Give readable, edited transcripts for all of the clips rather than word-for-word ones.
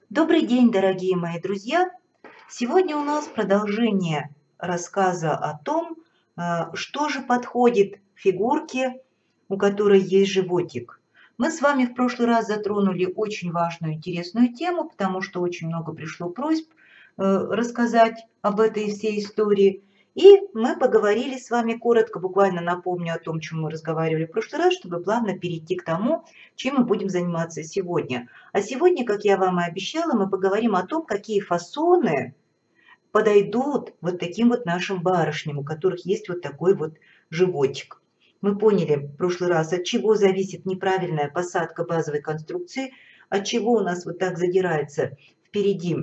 Добрый день, дорогие мои друзья! Сегодня у нас продолжение рассказа о том, что же подходит фигурке, у которой есть животик. Мы с вами в прошлый раз затронули очень важную, интересную тему, потому что очень много пришло просьб рассказать об этой всей истории. И мы поговорили с вами коротко, буквально напомню о том, чем мы разговаривали в прошлый раз, чтобы плавно перейти к тому, чем мы будем заниматься сегодня. А сегодня, как я вам и обещала, мы поговорим о том, какие фасоны подойдут вот таким вот нашим барышням, у которых есть вот такой вот животик. Мы поняли в прошлый раз, от чего зависит неправильная посадка базовой конструкции, от чего у нас вот так задирается впереди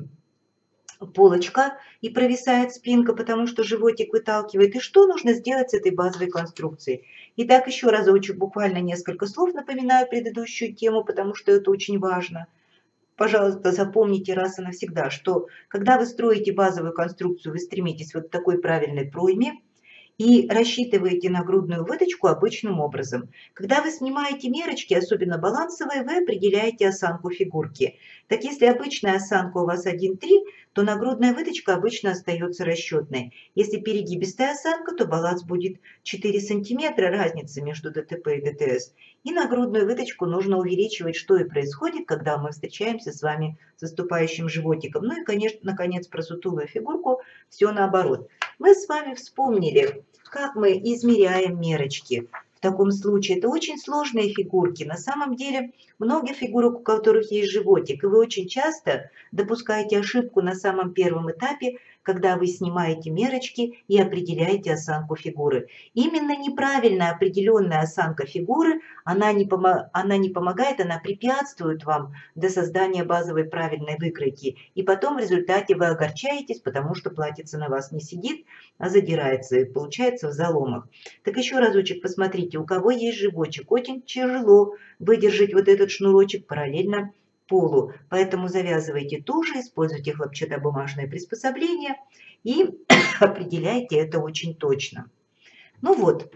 полочка и провисает спинка, потому что животик выталкивает. И что нужно сделать с этой базовой конструкцией? Итак, еще разочек, буквально несколько слов напоминаю предыдущую тему, потому что это очень важно. Пожалуйста, запомните раз и навсегда, что когда вы строите базовую конструкцию, вы стремитесь вот к такой правильной пройме и рассчитываете нагрудную выточку обычным образом. Когда вы снимаете мерочки, особенно балансовые, вы определяете осанку фигурки. Так если обычная осанка у вас 1,3, то нагрудная выточка обычно остается расчетной. Если перегибистая осанка, то баланс будет 4 сантиметра, разница между ДТП и ДТС. И нагрудную выточку нужно увеличивать, что и происходит, когда мы встречаемся с вами с выступающим животиком. Ну и, конечно, наконец, про сутулую фигурку все наоборот. Мы с вами вспомнили, как мы измеряем мерочки. В таком случае это очень сложные фигурки. На самом деле многие фигурок, у которых есть животик, и вы очень часто допускаете ошибку на самом первом этапе, когда вы снимаете мерочки и определяете осанку фигуры. Именно неправильно определенная осанка фигуры, она не помогает, она препятствует вам до создания базовой правильной выкройки. И потом в результате вы огорчаетесь, потому что платьице на вас не сидит, а задирается и получается в заломах. Так еще разочек посмотрите, у кого есть животик, очень тяжело выдержать вот этот шнурочек параллельно полу. Поэтому завязывайте туже, используйте хлопчатобумажное приспособление и определяйте это очень точно. Ну вот,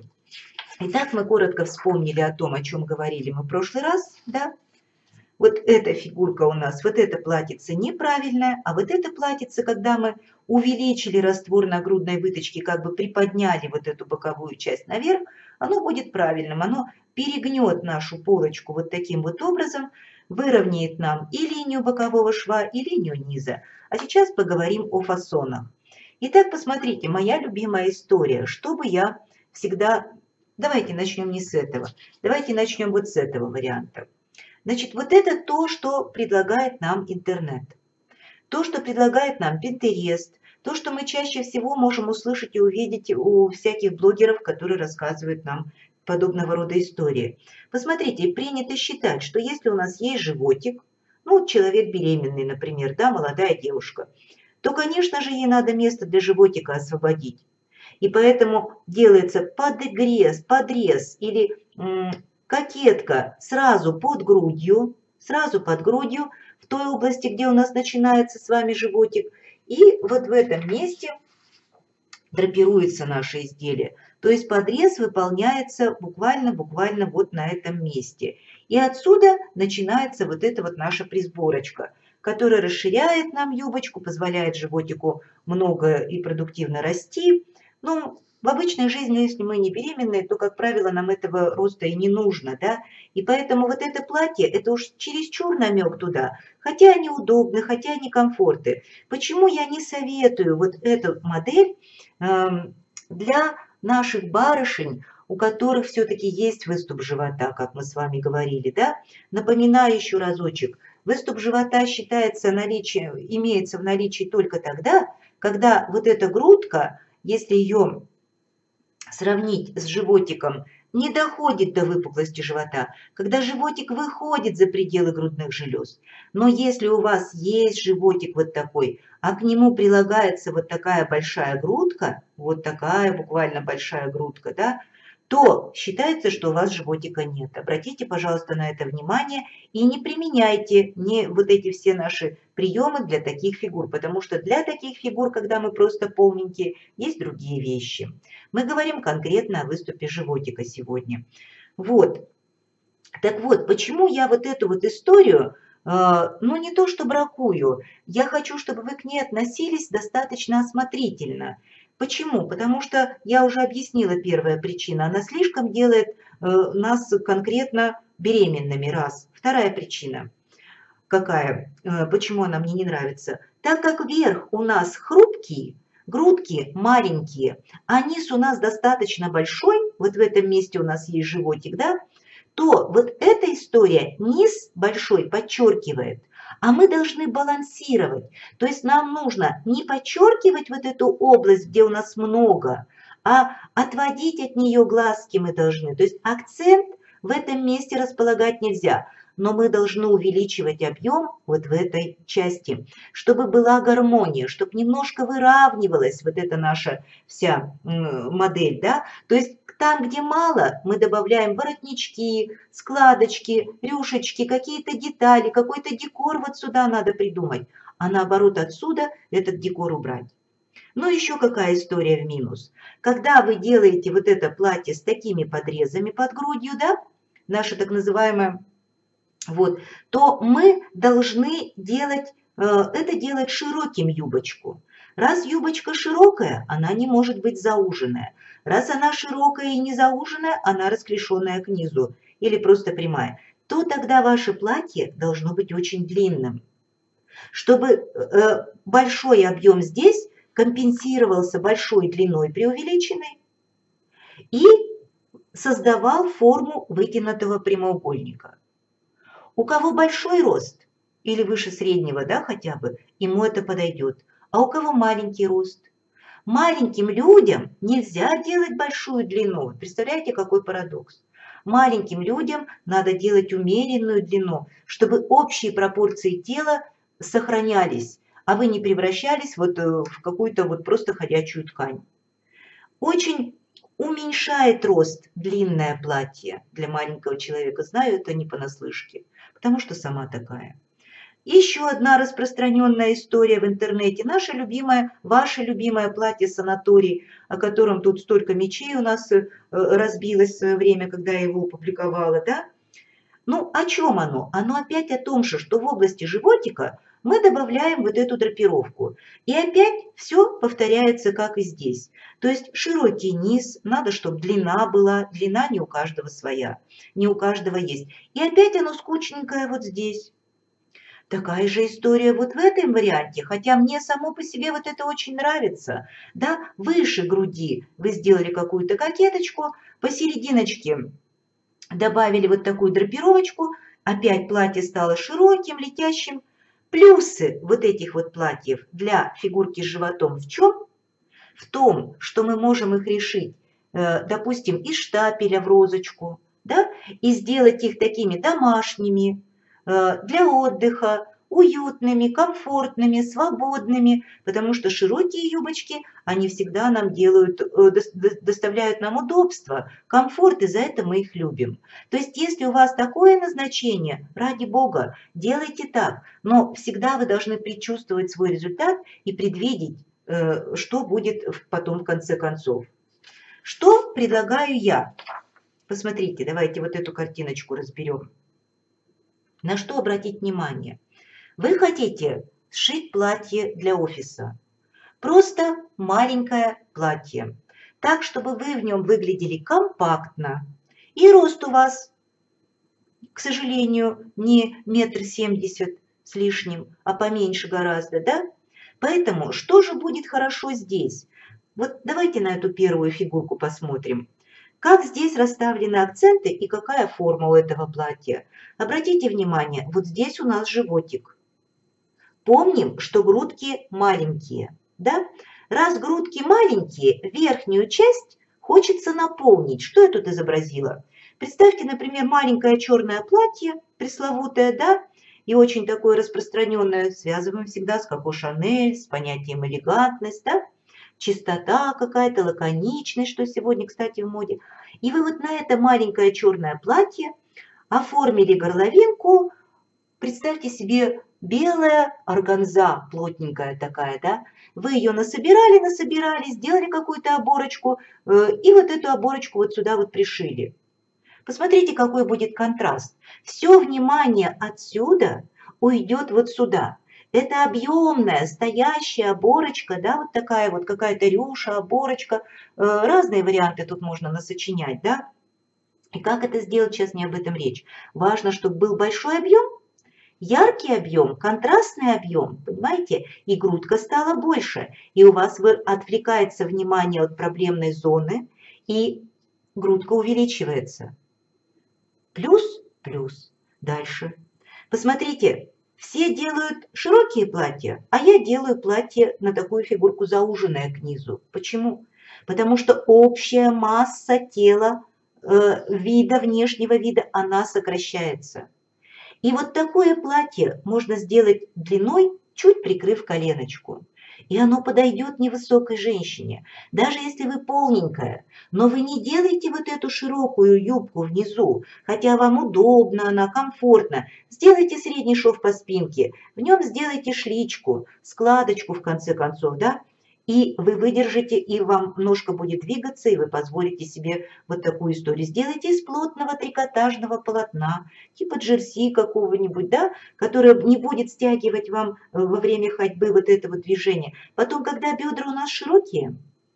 итак, мы коротко вспомнили о том, о чем говорили мы в прошлый раз, да? Вот эта фигурка у нас, вот это платьице неправильное, а вот это платьице, когда мы увеличили раствор нагрудной выточки, как бы приподняли вот эту боковую часть наверх, оно будет правильным, оно перегнет нашу полочку вот таким вот образом, выровняет нам и линию бокового шва, и линию низа. А сейчас поговорим о фасонах. Итак, посмотрите, моя любимая история, чтобы я всегда... Давайте начнем не с этого, давайте начнем вот с этого варианта. Значит, вот это то, что предлагает нам интернет. То, что предлагает нам Pinterest, то, что мы чаще всего можем услышать и увидеть у всяких блогеров, которые рассказывают нам подобного рода истории. Посмотрите, принято считать, что если у нас есть животик, ну, человек беременный, например, да, молодая девушка, то, конечно же, ей надо место для животика освободить. И поэтому делается подрез или кокетка сразу под грудью, в той области, где у нас начинается с вами животик. И вот в этом месте драпируется наше изделие. То есть подрез выполняется буквально вот на этом месте. И отсюда начинается вот эта вот наша присборочка, которая расширяет нам юбочку, позволяет животику много и продуктивно расти. Ну, в обычной жизни, если мы не беременные, то, как правило, нам этого роста и не нужно, да. И поэтому вот это платье, это уж чересчур намек туда. Хотя они удобны, хотя они комфортны. Почему я не советую вот эту модель для наших барышень, у которых все-таки есть выступ живота, как мы с вами говорили, да? Напоминаю еще разочек. Выступ живота имеется в наличии только тогда, когда вот эта грудка, если ее сравнить с животиком, не доходит до выпуклости живота, когда животик выходит за пределы грудных желез. Но если у вас есть животик вот такой, а к нему прилагается вот такая большая грудка, вот такая буквально большая грудка, да, то считается, что у вас животика нет. Обратите, пожалуйста, на это внимание и не применяйте вот эти все наши приемы для таких фигур, потому что для таких фигур, когда мы просто полненькие, есть другие вещи. Мы говорим конкретно о выступе животика сегодня. Вот. Так вот, почему я вот эту вот историю Ну, не то, что бракую, я хочу, чтобы вы к ней относились достаточно осмотрительно. Почему? Потому что я уже объяснила первая причина. Она слишком делает нас конкретно беременными. Раз. Вторая причина. Какая? Почему она мне не нравится? Так как верх у нас хрупкий, грудки маленькие, а низ у нас достаточно большой, вот в этом месте у нас есть животик, да, то вот эта история низ большой подчеркивает, а мы должны балансировать. То есть нам нужно не подчеркивать вот эту область, где у нас много, а отводить от нее глазки мы должны. То есть акцент в этом месте располагать нельзя, но мы должны увеличивать объем вот в этой части, чтобы была гармония, чтобы немножко выравнивалась вот эта наша вся модель, да. То есть там, где мало, мы добавляем воротнички, складочки, рюшечки, какие-то детали, какой-то декор вот сюда надо придумать, а наоборот отсюда этот декор убрать. Но еще какая история в минус. Когда вы делаете вот это платье с такими подрезами под грудью, да, наше так называемое, вот, то мы должны делать, это делать широким юбочку. Раз юбочка широкая, она не может быть зауженная. Раз она широкая и не зауженная, она расклешенная к низу или просто прямая, то тогда ваше платье должно быть очень длинным, чтобы большой объем здесь компенсировался большой длиной преувеличенной и создавал форму вытянутого прямоугольника. У кого большой рост или выше среднего, да, хотя бы, ему это подойдет. А у кого маленький рост? Маленьким людям нельзя делать большую длину. Представляете, какой парадокс? Маленьким людям надо делать умеренную длину, чтобы общие пропорции тела сохранялись, а вы не превращались вот в какую-то вот просто ходячую ткань. Очень уменьшает рост длинное платье для маленького человека. Знаю это не понаслышке, потому что сама такая. Еще одна распространенная история в интернете. Наше любимое, ваше любимое платье санаторий, о котором тут столько мечей у нас разбилось в свое время, когда я его опубликовала, да? Ну, о чем оно? Оно опять о том же, что в области животика мы добавляем вот эту драпировку. И опять все повторяется, как и здесь. То есть широкий низ, надо, чтобы длина была. Длина не у каждого своя, не у каждого есть. И опять оно скучненькое вот здесь. Такая же история вот в этом варианте, хотя мне само по себе вот это очень нравится. Да, выше груди вы сделали какую-то кокеточку, посерединочке добавили вот такую драпировочку, опять платье стало широким, летящим. Плюсы вот этих вот платьев для фигурки с животом в чем? В том, что мы можем их решить, допустим, из штапеля в розочку, да, и сделать их такими домашними, для отдыха, уютными, комфортными, свободными, потому что широкие юбочки, они всегда нам делают, доставляют нам удобство, комфорт, и за это мы их любим. То есть, если у вас такое назначение, ради бога, делайте так, но всегда вы должны предчувствовать свой результат и предвидеть, что будет потом в конце концов. Что предлагаю я? Посмотрите, давайте вот эту картиночку разберем. На что обратить внимание? Вы хотите сшить платье для офиса. Просто маленькое платье. Так, чтобы вы в нем выглядели компактно. И рост у вас, к сожалению, не 1,70 м с лишним, а поменьше гораздо, да? Поэтому что же будет хорошо здесь? Вот давайте на эту первую фигурку посмотрим. Как здесь расставлены акценты и какая форма у этого платья? Обратите внимание, вот здесь у нас животик. Помним, что грудки маленькие, да? Раз грудки маленькие, верхнюю часть хочется наполнить. Что я тут изобразила? Представьте, например, маленькое черное платье, пресловутое, да? И очень такое распространенное, связываем всегда с Коко Шанель, с понятием элегантность, да? Чистота какая-то, лаконичность, что сегодня, кстати, в моде. И вы вот на это маленькое черное платье оформили горловинку. Представьте себе белая органза, плотненькая такая, да? Вы ее насобирали, сделали какую-то оборочку, и вот эту оборочку вот сюда вот пришили. Посмотрите, какой будет контраст. Все внимание отсюда уйдет вот сюда. Это объемная, стоящая оборочка, да, вот такая вот какая-то рюша, оборочка. Разные варианты тут можно насочинять, да. И как это сделать, сейчас не об этом речь. Важно, чтобы был большой объем, яркий объем, контрастный объем, понимаете, и грудка стала больше, и у вас отвлекается внимание от проблемной зоны, и грудка увеличивается. Плюс, плюс. Дальше. Посмотрите, все делают широкие платья, а я делаю платье на такую фигурку зауженное к низу. Почему? Потому что общая масса тела, вида, внешнего вида, она сокращается. И вот такое платье можно сделать длиной, чуть прикрыв коленочку. И оно подойдет невысокой женщине, даже если вы полненькая. Но вы не делайте вот эту широкую юбку внизу, хотя вам удобно, она комфортна. Сделайте средний шов по спинке, в нем сделайте шличку, складочку в конце концов, да? И вы выдержите, и вам ножка будет двигаться, и вы позволите себе вот такую историю. Сделайте из плотного трикотажного полотна, типа джерси какого-нибудь, да, которое не будет стягивать вам во время ходьбы вот этого движения. Потом, когда бедра у нас широкие,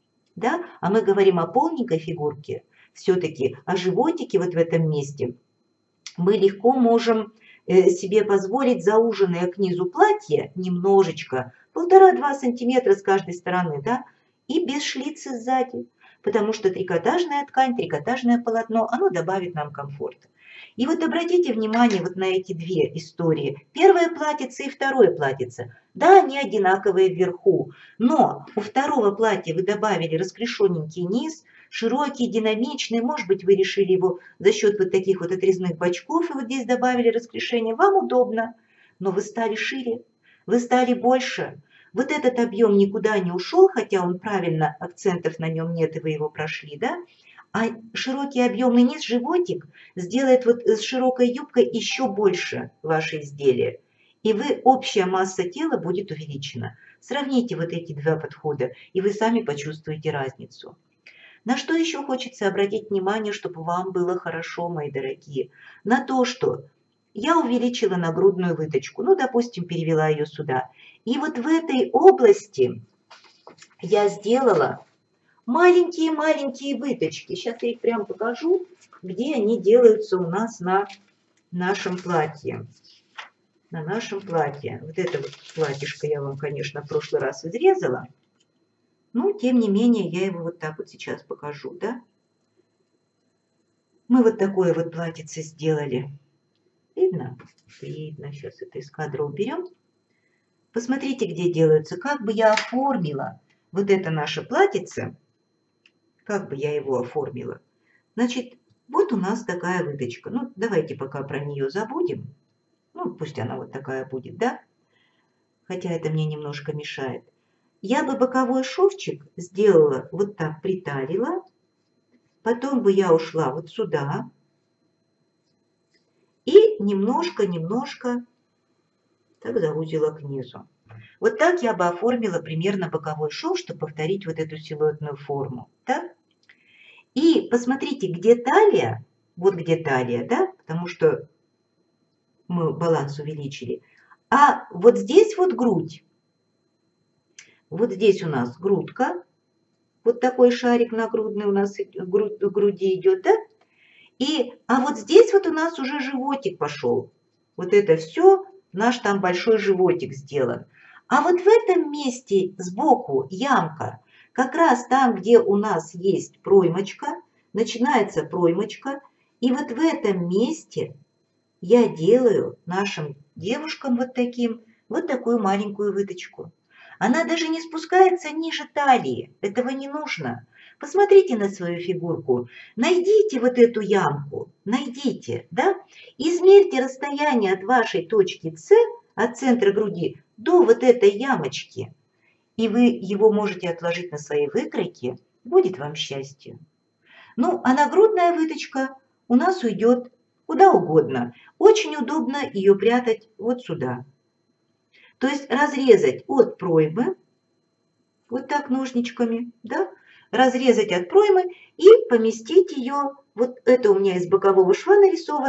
да, а мы говорим о полненькой фигурке, все-таки о животике вот в этом месте, мы легко можем себе позволить зауженное к низу платье немножечко, 1,5–2 сантиметра с каждой стороны, да, и без шлицы сзади, потому что трикотажная ткань, трикотажное полотно, оно добавит нам комфорта. И вот обратите внимание вот на эти две истории. Первое платьице и второе платьице. Да, они одинаковые вверху, но у второго платья вы добавили расклешенненький низ, широкий, динамичный. Может быть, вы решили его за счет вот таких вот отрезных бочков и вот здесь добавили расклешение. Вам удобно, но вы стали шире, вы стали больше. Вот этот объем никуда не ушел, хотя он правильно, акцентов на нем нет, и вы его прошли, да? А широкий объемный низ, животик, сделает вот с широкой юбкой еще больше ваше изделие. И общая масса тела будет увеличена. Сравните вот эти два подхода, и вы сами почувствуете разницу. На что еще хочется обратить внимание, чтобы вам было хорошо, мои дорогие? На то, что я увеличила нагрудную выточку, ну, допустим, перевела ее сюда. И вот в этой области я сделала маленькие-маленькие выточки. Сейчас я их прям покажу, где они делаются у нас на нашем платье. На нашем платье. Вот это вот платьишко я вам, конечно, в прошлый раз изрезала. Но, тем не менее, я его вот так вот сейчас покажу, да. Мы вот такое вот платьице сделали. Видно? Видно. Сейчас это из кадра уберем. Посмотрите, где делаются. Как бы я оформила вот это наше платьице. Как бы я его оформила. Значит, вот у нас такая выточка. Ну, давайте пока про нее забудем. Ну, пусть она вот такая будет, да? Хотя это мне немножко мешает. Я бы боковой шовчик сделала вот так, приталила. Потом бы я ушла вот сюда. И немножко так заузила к низу. Вот так я бы оформила примерно боковой шов, чтобы повторить вот эту силуэтную форму. Так? И посмотрите, где талия, вот где талия, да, потому что мы баланс увеличили. А вот здесь вот грудь. Вот здесь у нас грудка. Вот такой шарик нагрудный у нас в груди идет, да? А вот здесь вот у нас уже животик пошел. Вот это все, наш там большой животик сделан. А вот в этом месте сбоку ямка, как раз там, где у нас есть проймочка, начинается проймочка. И вот в этом месте я делаю нашим девушкам вот такую маленькую выточку. Она даже не спускается ниже талии, этого не нужно. Посмотрите на свою фигурку, найдите вот эту ямку, найдите, да? Измерьте расстояние от вашей точки С, от центра груди, до вот этой ямочки. И вы его можете отложить на своей выкройке, будет вам счастье. Ну, а нагрудная выточка у нас уйдет куда угодно. Очень удобно ее прятать вот сюда. То есть разрезать от проймы, вот так ножничками, да, разрезать от проймы и поместить ее, вот это у меня из бокового шва нарисовано,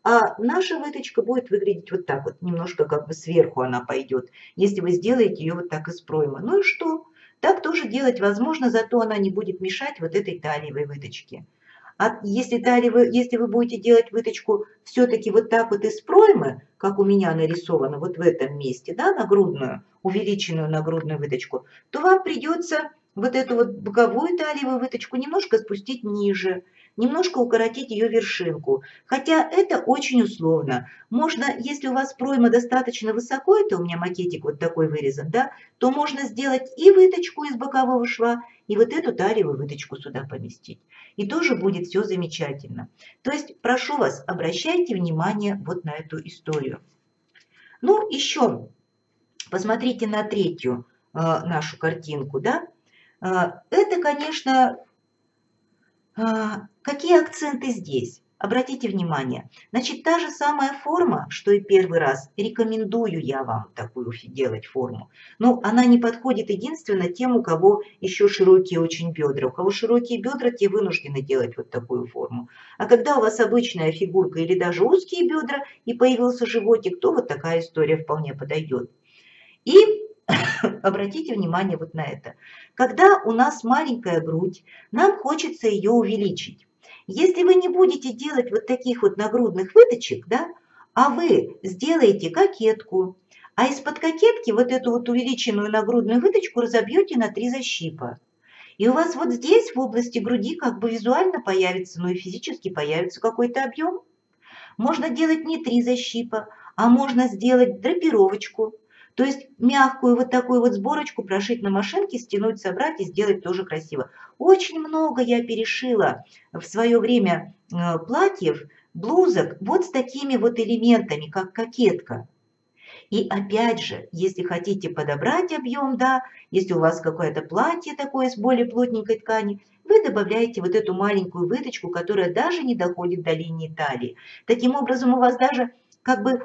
А наша выточка будет выглядеть вот так вот, немножко как бы сверху она пойдет, если вы сделаете ее вот так из проймы. Ну и что? Так тоже делать возможно, зато она не будет мешать вот этой талиевой выточке. А если вы будете делать выточку все-таки вот так вот из проймы, как у меня нарисовано вот в этом месте, да, нагрудную, увеличенную нагрудную выточку, то вам придется вот эту вот боковую талиевую выточку немножко спустить ниже, немножко укоротить ее вершинку. Хотя это очень условно. Можно, если у вас пройма достаточно высоко, это у меня макетик вот такой вырезан, да, то можно сделать и выточку из бокового шва, и вот эту талиевую выточку сюда поместить. И тоже будет все замечательно. То есть прошу вас, обращайте внимание вот на эту историю. Ну, еще посмотрите на третью нашу картинку, да. Это, конечно, какие акценты здесь? Обратите внимание. Значит, та же самая форма, что и первый раз. Рекомендую я вам такую делать форму. Но она не подходит единственно тем, у кого еще широкие очень бедра. У кого широкие бедра, те вынуждены делать вот такую форму. А когда у вас обычная фигурка или даже узкие бедра и появился животик, то вот такая история вполне подойдет. И обратите внимание вот на это. Когда у нас маленькая грудь, нам хочется ее увеличить. Если вы не будете делать вот таких вот нагрудных выточек, да, а вы сделаете кокетку, а из-под кокетки вот эту вот увеличенную нагрудную выточку разобьете на 3 защипа. И у вас вот здесь, в области груди, как бы визуально появится, но и физически появится какой-то объем. Можно делать не 3 защипа, а можно сделать драпировочку. То есть мягкую вот такую вот сборочку прошить на машинке, стянуть, собрать и сделать тоже красиво. Очень много я перешила в свое время платьев, блузок вот с такими вот элементами, как кокетка. И опять же, если хотите подобрать объем, да, если у вас какое-то платье такое с более плотненькой ткани, вы добавляете вот эту маленькую выточку, которая даже не доходит до линии талии. Таким образом, у вас даже как бы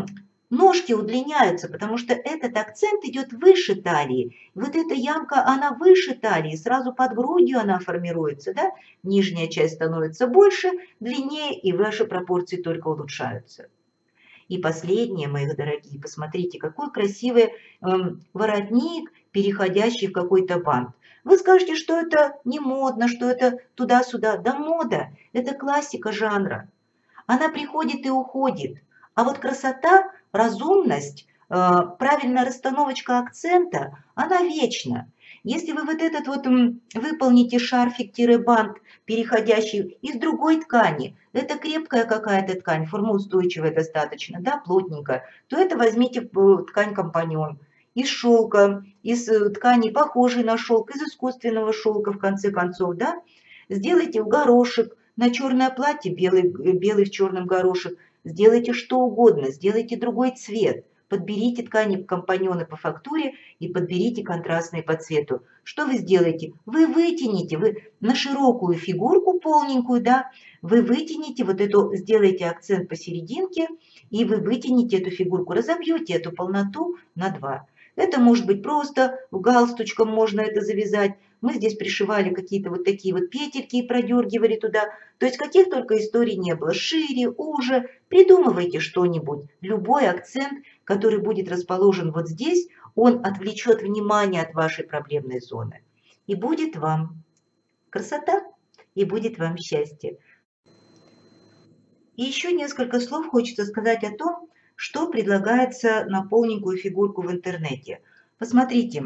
ножки удлиняются, потому что этот акцент идет выше талии. Вот эта ямка, она выше талии, сразу под грудью она формируется, да? Нижняя часть становится больше, длиннее, и ваши пропорции только улучшаются. И последнее, мои дорогие, посмотрите, какой красивый воротник, переходящий в какой-то бант. Вы скажете, что это не модно, что это туда-сюда. Да мода, это классика жанра. Она приходит и уходит. А вот красота, разумность, правильная расстановочка акцента, она вечна. Если вы вот этот вот выполните шарфик-бант, переходящий из другой ткани, это крепкая какая-то ткань, формоустойчивая достаточно, да, плотненькая, то это возьмите ткань-компаньон из шелка, из ткани, похожей на шелк, из искусственного шелка, в конце концов, да, сделайте в горошек, на черное платье белый в черном горошек, сделайте что угодно, сделайте другой цвет, подберите ткани-компаньоны по фактуре и подберите контрастные по цвету. Что вы сделаете? Вы вытяните, вы на широкую фигурку полненькую, да, вы вытяните вот эту, сделаете акцент посерединке, и вы вытяните эту фигурку, разобьете эту полноту на 2. Это может быть просто галстучком можно это завязать. Мы здесь пришивали какие-то вот такие вот петельки и продергивали туда. То есть каких только историй не было. Шире, уже. Придумывайте что-нибудь. Любой акцент, который будет расположен вот здесь, он отвлечет внимание от вашей проблемной зоны. И будет вам красота, и будет вам счастье. И еще несколько слов хочется сказать о том, что предлагается на полненькую фигурку в интернете. Посмотрите,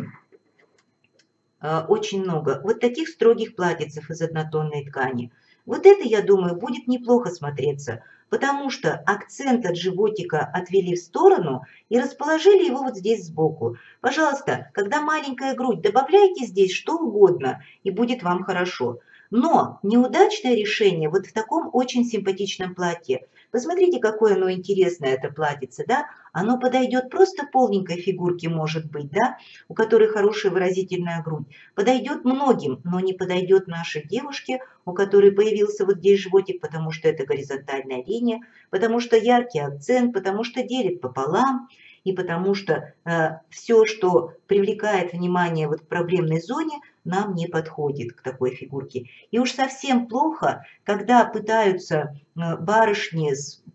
очень много вот таких строгих платьицев из однотонной ткани. Вот это, я думаю, будет неплохо смотреться, потому что акцент от животика отвели в сторону и расположили его вот здесь сбоку. Пожалуйста, когда маленькая грудь, добавляйте здесь что угодно, и будет вам хорошо. Но неудачное решение вот в таком очень симпатичном платье. Посмотрите, какое оно интересное, это платьице, да? Оно подойдет просто полненькой фигурке, может быть, да? У которой хорошая выразительная грудь. Подойдет многим, но не подойдет нашей девушке, у которой появился вот здесь животик, потому что это горизонтальная линия, потому что яркий акцент, потому что делит пополам, и потому что все, что привлекает внимание вот в проблемной зоне, нам не подходит к такой фигурке. И уж совсем плохо, когда пытаются барышни с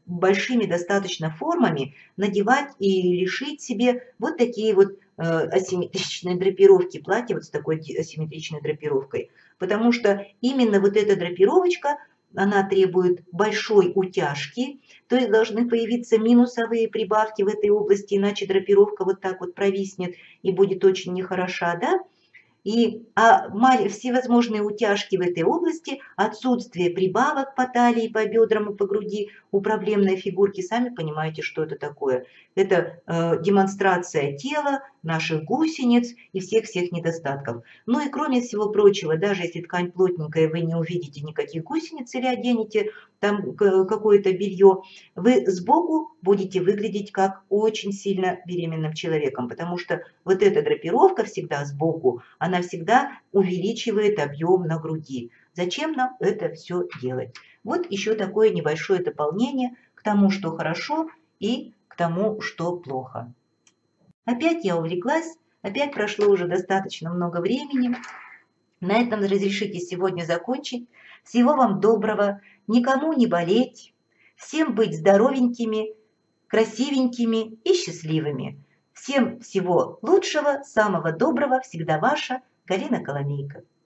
большими достаточно формами надевать или шить себе вот такие вот асимметричные драпировки, платья вот с такой асимметричной драпировкой. Потому что именно вот эта драпировочка, она требует большой утяжки, то есть должны появиться минусовые прибавки в этой области, иначе драпировка вот так вот провиснет и будет очень нехороша, да? Всевозможные утяжки в этой области, отсутствие прибавок по талии, по бедрам и по груди у проблемной фигурки, сами понимаете, что это такое. Это демонстрация тела, наших гусениц и всех-всех недостатков. Ну и кроме всего прочего, даже если ткань плотненькая, вы не увидите никаких гусениц или оденете там какое-то белье, вы сбоку будете выглядеть как очень сильно беременным человеком, потому что вот эта драпировка всегда сбоку, она всегда увеличивает объем на груди. Зачем нам это все делать? Вот еще такое небольшое дополнение к тому, что хорошо, и к тому, что плохо. Опять я увлеклась, опять прошло уже достаточно много времени. На этом разрешите сегодня закончить. Всего вам доброго, никому не болеть, всем быть здоровенькими, красивенькими и счастливыми. Всем всего лучшего, самого доброго, всегда ваша Галина Коломейко.